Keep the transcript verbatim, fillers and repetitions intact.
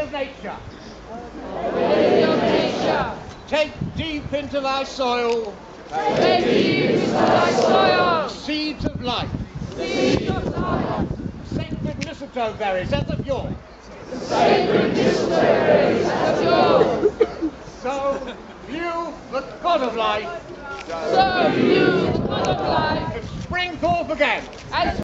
of nature. Lady of nature. Take deep into thy soil. Take deep into thy soil. Seeds of life. Seeds of life. Sacred mistletoe berries as of yore. Sacred mistletoe berries as of yore. So you, the god of life, So you, the god of life, can spring forth again. and